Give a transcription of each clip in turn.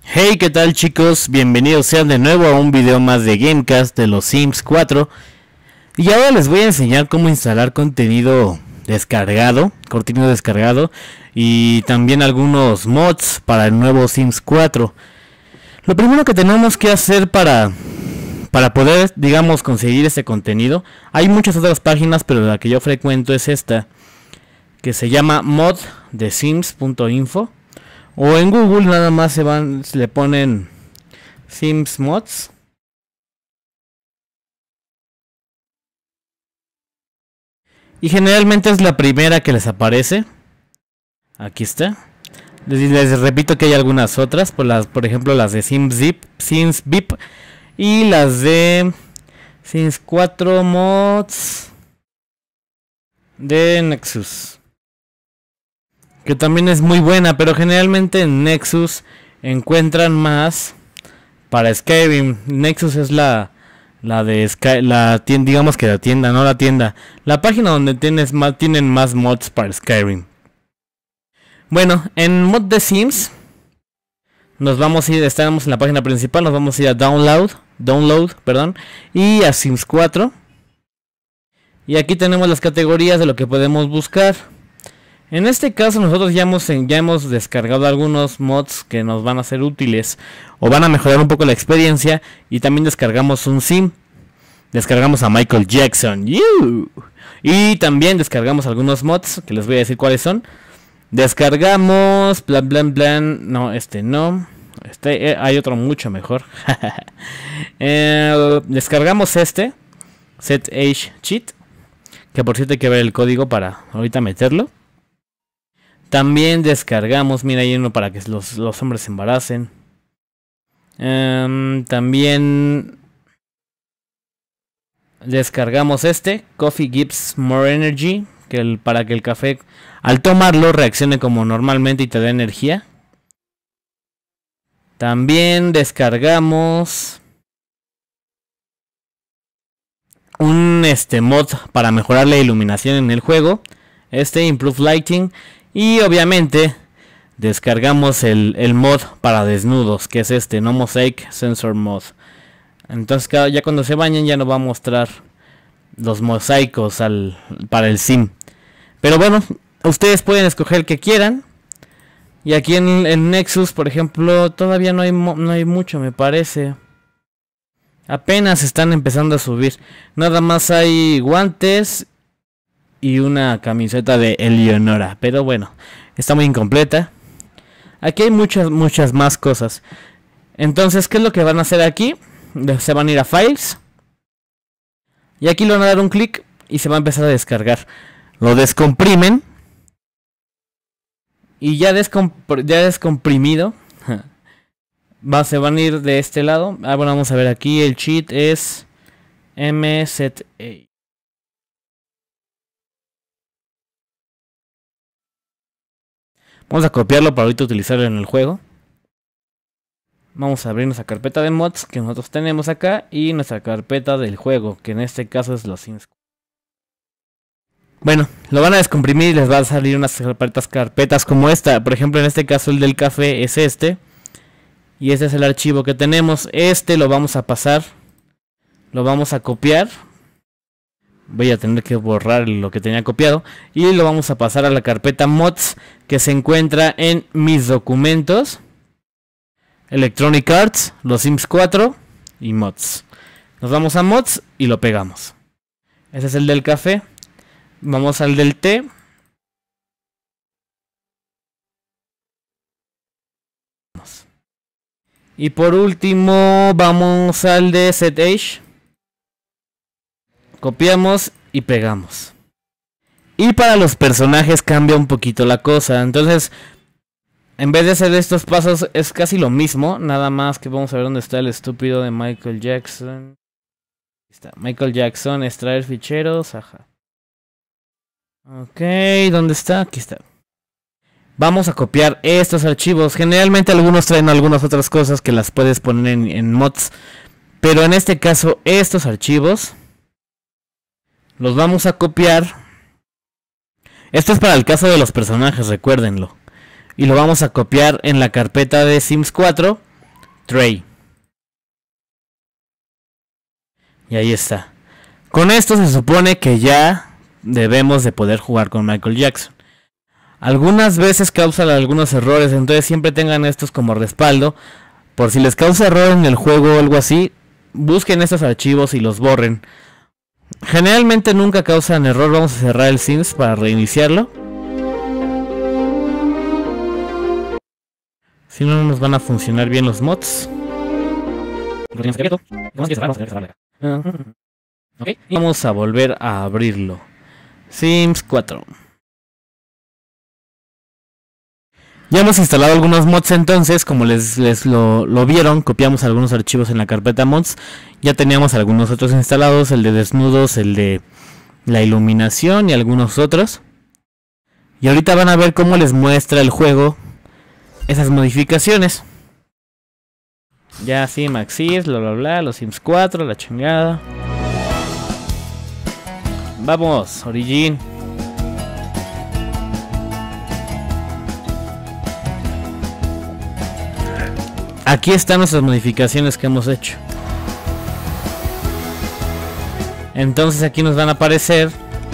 Hey, ¿qué tal chicos? Bienvenidos sean de nuevo a un video más de Gamecast de los Sims 4. Y ahora les voy a enseñar cómo instalar contenido descargado y también algunos mods para el nuevo Sims 4. Lo primero que tenemos que hacer para poder, digamos, conseguir este contenido, hay muchas otras páginas, pero la que yo frecuento es esta, que se llama moddesims.info. O en Google nada más se le ponen Sims Mods. Y generalmente es la primera que les aparece. Aquí está. Les repito que hay algunas otras, por ejemplo las de Sims VIP y las de Sims 4 Mods de Nexus, que también es muy buena, pero generalmente en Nexus encuentran más para Skyrim. Nexus es la de la tienda, digamos que la tienda, no la tienda, la página donde tienen más mods para Skyrim. Bueno, en Mod de Sims nos vamos a ir, estamos en la página principal, nos vamos a ir a download, y a Sims 4. Y aquí tenemos las categorías de lo que podemos buscar. En este caso nosotros ya hemos descargado algunos mods que nos van a ser útiles o van a mejorar un poco la experiencia, y también descargamos un sim. Descargamos a Michael Jackson. Y también descargamos algunos mods que les voy a decir cuáles son. Descargamos no, hay otro mucho mejor. Descargamos este Set Age Cheat, que por cierto hay que ver el código para ahorita meterlo. También descargamos, mira, hay uno para que los hombres se embaracen. También descargamos este Coffee Gives More Energy, para que el café al tomarlo reaccione como normalmente y te dé energía. También descargamos un mod para mejorar la iluminación en el juego, Improve Lighting. Y obviamente descargamos el mod para desnudos, que es No Mosaic Sensor Mod. Entonces ya cuando se bañen ya nos va a mostrar los mosaicos para el sim. Pero bueno, ustedes pueden escoger el que quieran. Y aquí en Nexus, por ejemplo, todavía no hay mucho, me parece. Apenas están empezando a subir. Nada más hay guantes y una camiseta de Eleonora, pero bueno, está muy incompleta. Aquí hay muchas más cosas. Entonces, ¿qué es lo que van a hacer aquí? Se van a ir a Files y aquí le van a dar un clic y se va a empezar a descargar. Lo descomprimen y ya descomprimido se van a ir de este lado. Bueno, vamos a ver aquí, el cheat es MZA. Vamos a copiarlo para ahorita utilizarlo en el juego. Vamos a abrir nuestra carpeta de mods que nosotros tenemos acá y nuestra carpeta del juego, que en este caso es los Sims. Bueno, lo van a descomprimir y les va a salir unas carpetas como esta. Por ejemplo, en este caso el del café es este. Y este es el archivo que tenemos. Lo vamos a pasar. Lo vamos a copiar. Voy a tener que borrar lo que tenía copiado. Y lo vamos a pasar a la carpeta mods, que se encuentra en mis documentos, Electronic Arts, los Sims 4 y mods. Nos vamos a mods y lo pegamos. Ese es el del café. Vamos al del té. Y por último vamos al de Set Age. Copiamos y pegamos. Y para los personajes cambia un poquito la cosa. Entonces, en vez de hacer estos pasos, es casi lo mismo. Nada más que vamos a ver dónde está el estúpido de Michael Jackson. Aquí está. Michael Jackson, extraer ficheros. Ajá. Ok, ¿dónde está? Aquí está. Vamos a copiar estos archivos. Generalmente algunos traen algunas otras cosas que las puedes poner en mods. Pero en este caso, estos archivos los vamos a copiar. Esto es para el caso de los personajes, recuérdenlo. Y lo vamos a copiar en la carpeta de Sims 4 Tray. Y ahí está. Con esto se supone que ya debemos de poder jugar con Michael Jackson. Algunas veces causan algunos errores, entonces siempre tengan estos como respaldo. Por si les causa error en el juego o algo así, busquen estos archivos y los borren. Generalmente nunca causan error. Vamos a cerrar el Sims para reiniciarlo. Si no, no nos van a funcionar bien los mods. Ok, vamos a volver a abrirlo. Sims 4. Ya hemos instalado algunos mods entonces, como les lo vieron, copiamos algunos archivos en la carpeta mods. Ya teníamos algunos otros instalados, el de desnudos, el de la iluminación y algunos otros. Y ahorita van a ver cómo les muestra el juego esas modificaciones. Ya sí, Maxis, bla bla bla, los Sims 4, la chingada. Vamos, Origin. Aquí están nuestras modificaciones que hemos hecho. Entonces aquí nos van a aparecer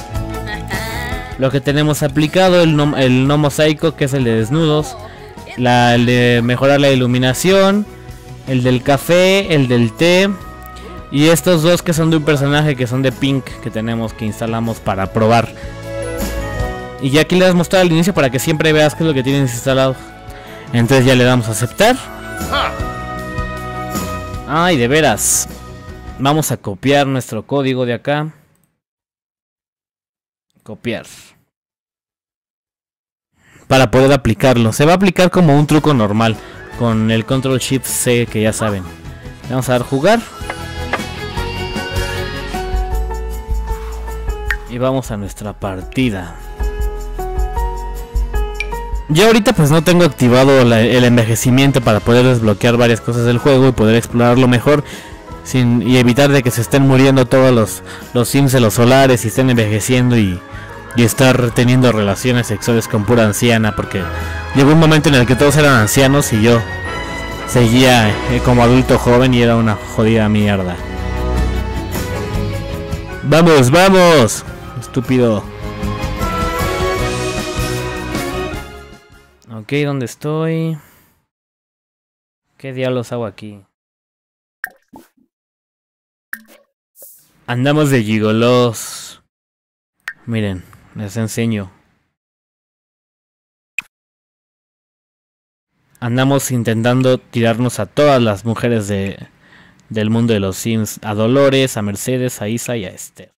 lo que tenemos aplicado, el no mosaico, que es el de desnudos, el de mejorar la iluminación, el del café, el del té, y estos dos que son de un personaje que son de Pink, que tenemos que instalamos para probar. Y ya aquí le das mostrar al inicio para que siempre veas qué es lo que tienes instalado. Entonces ya le damos a aceptar. Ay, de veras. Vamos a copiar nuestro código de acá. Copiar. Para poder aplicarlo. Se va a aplicar como un truco normal, con el Control Shift C, que ya saben. Le vamos a dar jugar. Y vamos a nuestra partida. Yo ahorita pues no tengo activado el envejecimiento para poder desbloquear varias cosas del juego y poder explorarlo mejor y evitar de que se estén muriendo todos los Sims de los solares y estén envejeciendo y estar teniendo relaciones sexuales con pura anciana, porque llegó un momento en el que todos eran ancianos y yo seguía como adulto joven y era una jodida mierda. ¡Vamos, vamos! Estúpido. Ok, ¿dónde estoy? ¿Qué diablos hago aquí? Andamos de gigolos. Miren, les enseño. Andamos intentando tirarnos a todas las mujeres del mundo de los Sims. A Dolores, a Mercedes, a Isa y a Esther.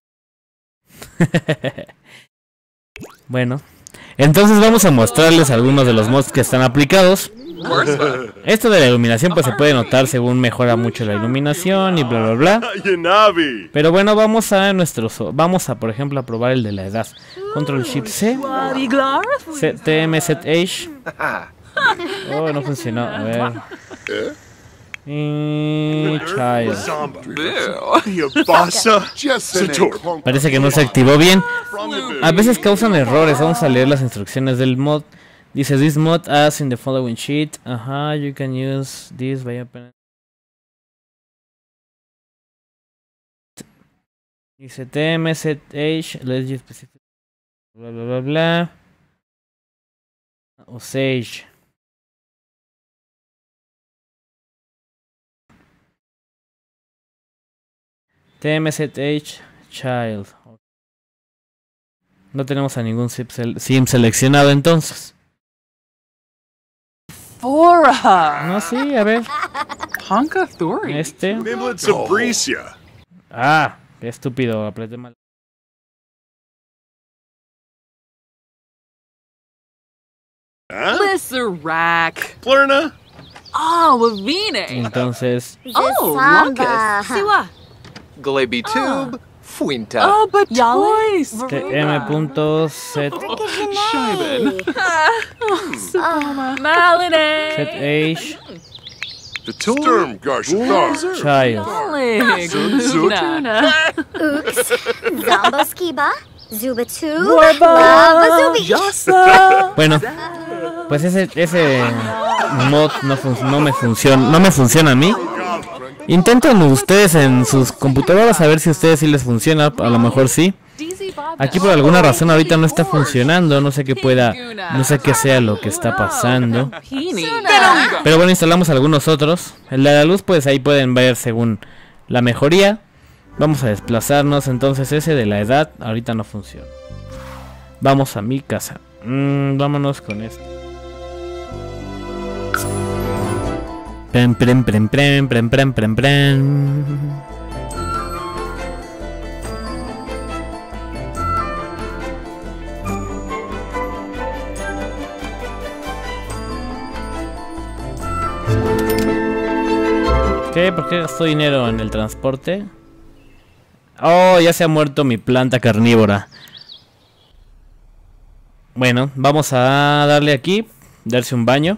Bueno, entonces vamos a mostrarles algunos de los mods que están aplicados. Esto de la iluminación pues se puede notar según mejora mucho la iluminación y bla bla bla. Pero bueno, vamos a por ejemplo a probar el de la edad. Control Shift C. TM Set Age. Oh, no funcionó. A ver. Child. Parece que no se activó bien. A veces causan errores. Vamos a leer las instrucciones del mod. Dice, this mod as in the following sheet. Ajá, you can use this by opening. Dice TM set age, let's use specific. Bla bla bla bla. O Sage. TM set age, child. No tenemos a ningún sim seleccionado entonces. No, sí, a ver. Este. Ah, qué estúpido, apreté mal. Plurna. Oh, Wavine. Entonces. Oh, Lucas. Siwa. Galebi tube. Fuinta. Oh, but twice. TM.set Maline. set age The Sturm child. Luna. Ooks, Zombo Skiba, Bueno, pues ese mod no me funciona a mí. Intenten ustedes en sus computadoras a ver si a ustedes sí les funciona, a lo mejor sí. Aquí por alguna razón ahorita no está funcionando, no sé qué sea lo que está pasando. Pero bueno, instalamos algunos otros. El de la luz, pues ahí pueden ver según la mejoría. Vamos a desplazarnos, entonces ese de la edad ahorita no funciona. Vamos a mi casa. Vámonos con este. Prem, prem, prem, prem, prem, prem, prem, prem. ¿Qué? ¿Por qué gasto dinero en el transporte? Oh, ya se ha muerto mi planta carnívora. Bueno, vamos a darle aquí, darse un baño.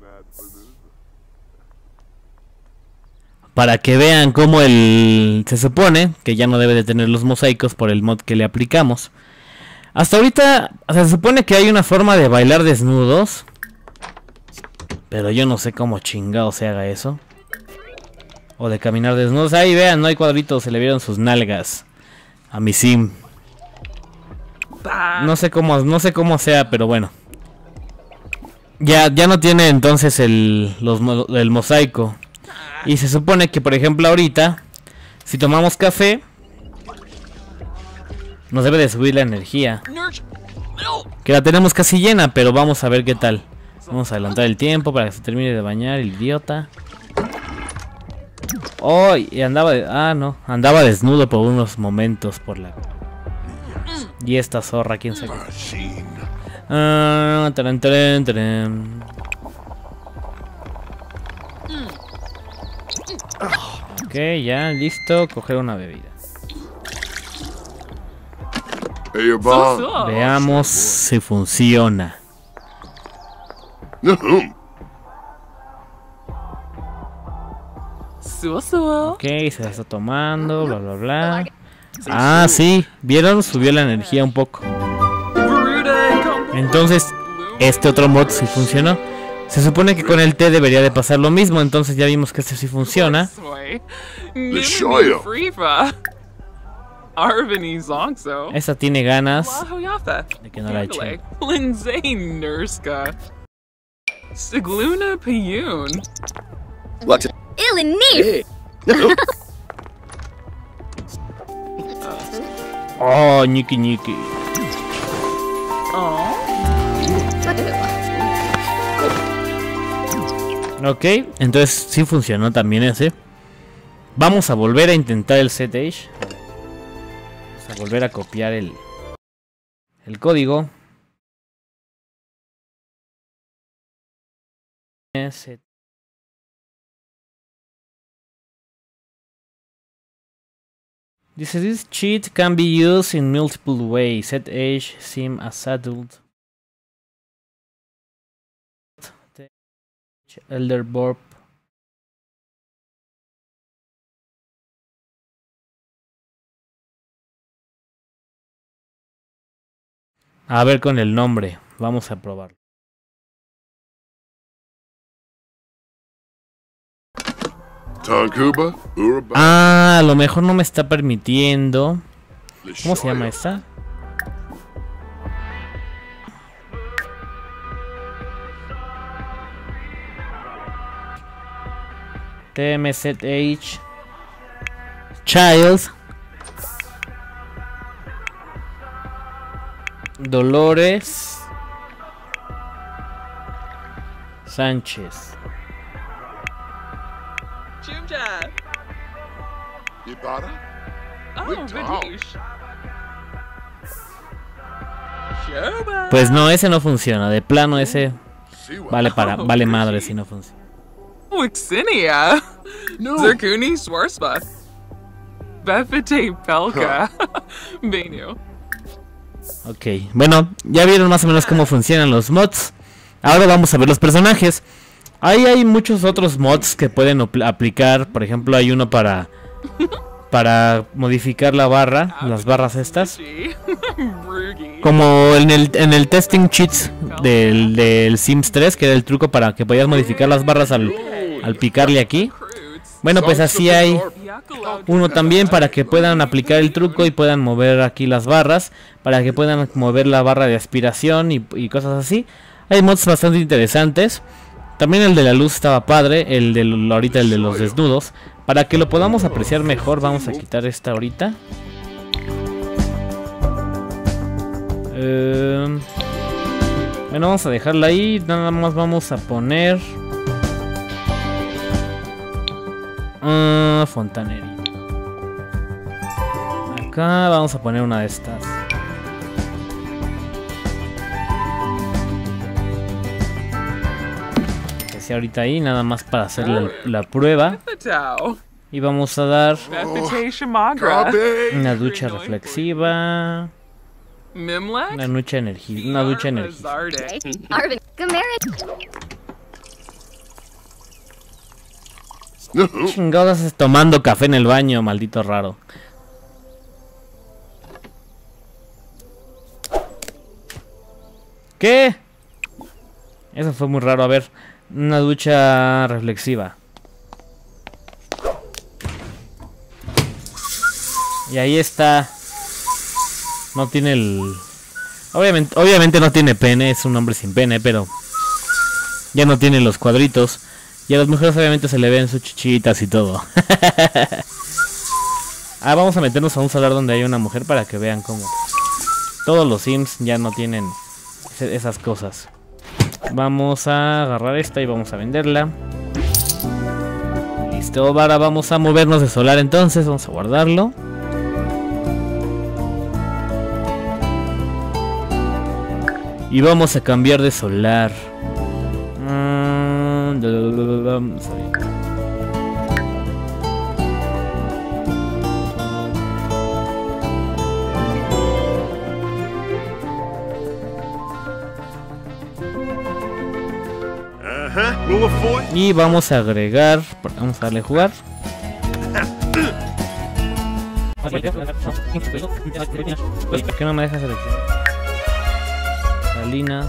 Para que vean cómo se supone que ya no debe de tener los mosaicos por el mod que le aplicamos. Hasta ahorita se supone que hay una forma de bailar desnudos. Pero yo no sé cómo chingado se haga eso. O de caminar desnudos. Ahí vean, no hay cuadritos, se le vieron sus nalgas a mi sim. No sé cómo sea, pero bueno. Ya no tiene entonces el mosaico. Y se supone que, por ejemplo, ahorita, si tomamos café, nos debe de subir la energía. Que la tenemos casi llena, pero vamos a ver qué tal. Vamos a adelantar el tiempo para que se termine de bañar el idiota. Oh, y andaba desnudo por unos momentos por la... Y esta zorra, quién sabe. Ok, ya, listo, coger una bebida. Veamos si funciona. Ok, se la está tomando, bla bla bla. Ah, sí, ¿vieron? Subió la energía un poco. Entonces, este otro mod sí funcionó. Se supone que con el té debería de pasar lo mismo, entonces ya vimos que este sí funciona. Esta tiene ganas de que no la echen. Oh, ñiqui ñiqui. Ok, entonces sí funcionó también ese. Vamos a volver a intentar el ZH. Vamos a volver a copiar el código. Dice, this cheat can be used in multiple ways. Set age, sim as adult. Elder Borp. A ver con el nombre. Vamos a probarlo. Ah, a lo mejor no me está permitiendo. ¿Cómo se llama esta? TMZH Child Dolores Sánchez. Pues no, ese no funciona. De plano ese vale madre si no funciona. Wixinia. Zerkuni Swarspa. Befete Pelka. Benio. Ok, bueno, ya vieron más o menos cómo funcionan los mods. Ahora vamos a ver los personajes. Ahí hay muchos otros mods que pueden aplicar. Por ejemplo, hay uno para para modificar la barra, las barras estas. Broogie. Como en el testing cheats del Sims 3, que era el truco para que podías modificar las barras al picarle aquí. Bueno, pues así hay uno también para que puedan aplicar el truco y puedan mover aquí las barras, para que puedan mover la barra de aspiración y cosas así. Hay mods bastante interesantes. También el de la luz estaba padre, ahorita el de los desnudos. Para que lo podamos apreciar mejor, vamos a quitar esta ahorita. Bueno, vamos a dejarla ahí. Nada más vamos a poner fontanería. Acá vamos a poner una de estas. Que sea ahorita ahí, nada más para hacer la prueba. Bethatow. Y vamos a dar Bethate Shamagra. una ducha reflexiva. Mimlek. Una ducha energía. Una ducha energía. Zarde. Arvin, Gamarit. Chingados haces tomando café en el baño, maldito raro. ¿Qué? Eso fue muy raro. A ver, una ducha reflexiva. Y ahí está. No tiene el... Obviamente no tiene pene, es un hombre sin pene, pero ya no tiene los cuadritos. Y a las mujeres obviamente se le ven sus chichitas y todo. Vamos a meternos a un solar donde hay una mujer para que vean cómo todos los Sims ya no tienen esas cosas. Vamos a agarrar esta y vamos a venderla. Listo, ahora vamos a movernos de solar entonces, vamos a guardarlo. Y vamos a cambiar de solar. Y vamos a agregar. Vamos a darle a jugar. ¿Por qué no me dejas seleccionar? Salinas.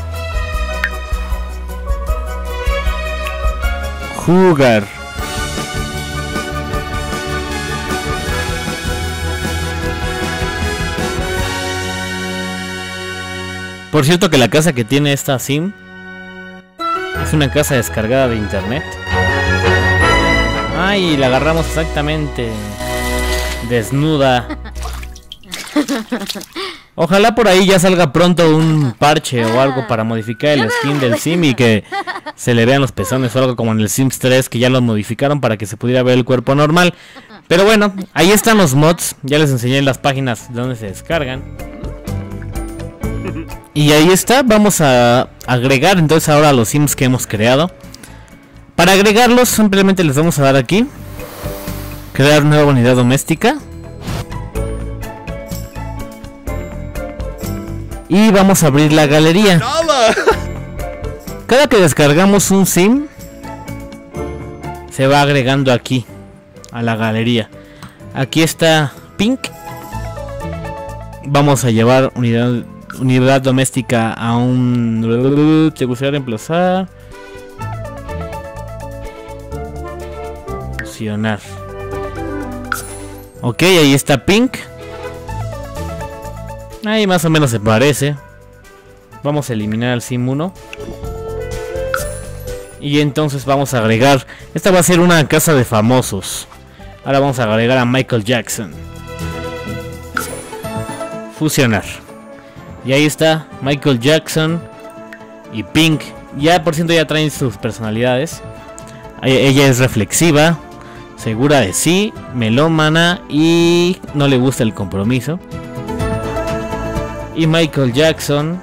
Jugar. Por cierto que la casa que tiene esta Sim es una casa descargada de internet. Ay, la agarramos exactamente desnuda. Ojalá por ahí ya salga pronto un parche o algo para modificar el skin del Sim y que se le vean los pezones o algo como en el Sims 3, que ya lo modificaron para que se pudiera ver el cuerpo normal. Pero bueno, ahí están los mods. Ya les enseñé las páginas de donde se descargan. Y ahí está, vamos a agregar entonces ahora los Sims que hemos creado. Para agregarlos simplemente les vamos a dar aquí crear nueva unidad doméstica. Y vamos a abrir la galería. Cada que descargamos un Sim se va agregando aquí a la galería. Aquí está Pink. Vamos a llevar unidad doméstica a un... ¿Te gustaría reemplazar? Fusionar. Ok, ahí está Pink. Ahí más o menos se parece. Vamos a eliminar al Sim 1. Y entonces vamos a agregar... Esta va a ser una casa de famosos. Ahora vamos a agregar a Michael Jackson. Fusionar. Y ahí está Michael Jackson y Pink. Ya por ciento ya traen sus personalidades. Ella es reflexiva, segura de sí, melómana y no le gusta el compromiso. Y Michael Jackson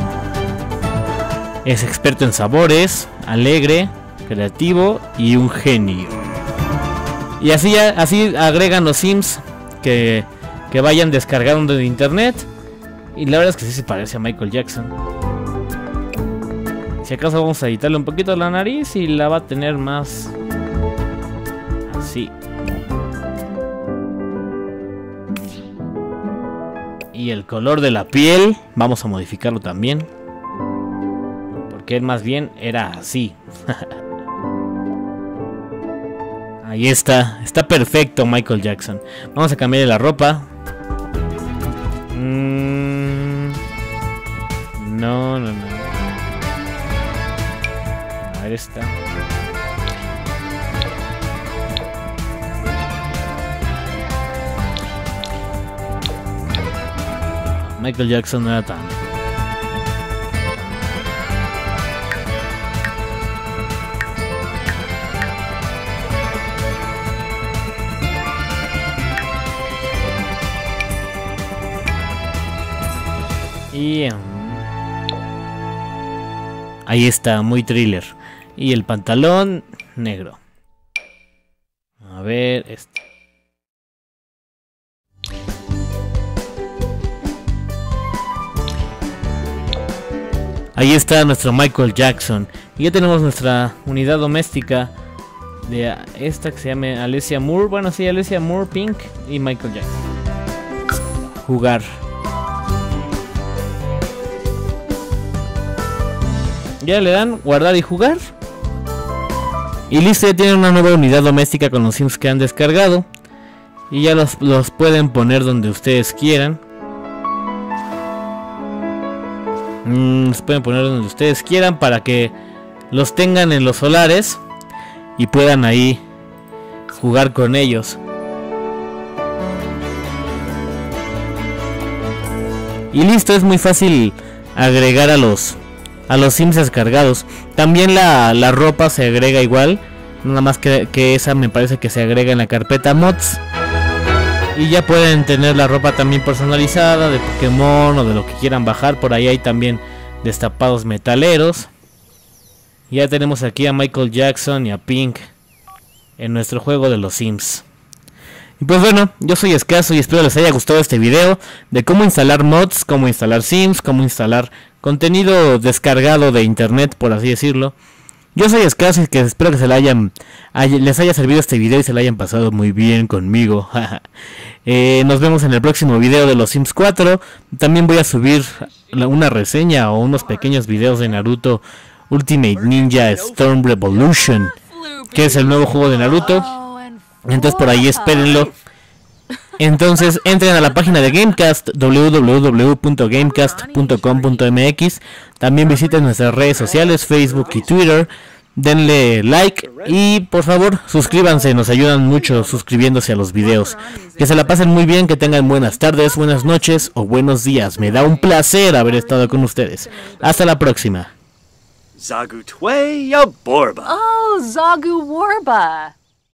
es experto en sabores, alegre, creativo y un genio. Y así agregan los Sims que vayan descargando de internet. Y la verdad es que sí se parece a Michael Jackson. Si acaso vamos a editarle un poquito la nariz y la va a tener más así. Y el color de la piel, vamos a modificarlo también. Porque él más bien era así. Ahí está, está perfecto Michael Jackson. Vamos a cambiarle la ropa. No. A ver esta. Michael Jackson no era tan... Y ahí está, muy thriller. Y el pantalón negro. A ver, este. Ahí está nuestro Michael Jackson. Y ya tenemos nuestra unidad doméstica de esta que se llama Alessia Moore. Bueno, sí, Alessia Moore, Pink y Michael Jackson. Jugar. Ya le dan guardar y jugar. Y listo, ya tienen una nueva unidad doméstica con los Sims que han descargado. Y ya los pueden poner donde ustedes quieran. Los pueden poner donde ustedes quieran para que los tengan en los solares y puedan ahí jugar con ellos. Y listo, es muy fácil agregar a los Sims descargados. También la ropa se agrega igual, nada más que esa me parece que se agrega en la carpeta mods. Y ya pueden tener la ropa también personalizada de Pokémon o de lo que quieran bajar. Por ahí hay también destapados metaleros. Ya tenemos aquí a Michael Jackson y a Pink en nuestro juego de los Sims. Y pues bueno, yo soy Escaso y espero les haya gustado este video de cómo instalar mods, cómo instalar Sims, cómo instalar contenido descargado de internet, por así decirlo. Yo soy Escaso y que espero que les haya servido este video y se la hayan pasado muy bien conmigo. Nos vemos en el próximo video de los Sims 4. También voy a subir una reseña o unos pequeños videos de Naruto Ultimate Ninja Storm Revolution, que es el nuevo juego de Naruto. Entonces por ahí espérenlo. Entonces entren a la página de Gamecast, www.gamecast.com.mx. También visiten nuestras redes sociales, Facebook y Twitter. Denle like y por favor suscríbanse, nos ayudan mucho suscribiéndose a los videos. Que se la pasen muy bien, que tengan buenas tardes, buenas noches o buenos días. Me da un placer haber estado con ustedes. Hasta la próxima. Zagu Tway ya Borba. Oh, Zagu Warba.